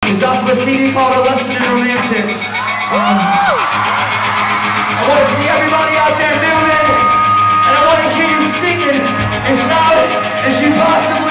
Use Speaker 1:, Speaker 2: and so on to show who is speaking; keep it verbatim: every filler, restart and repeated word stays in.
Speaker 1: is off of a C D called A Lesson in Romantics. Um, I want to see everybody out there moving, and I want to hear you singing as loud as you possibly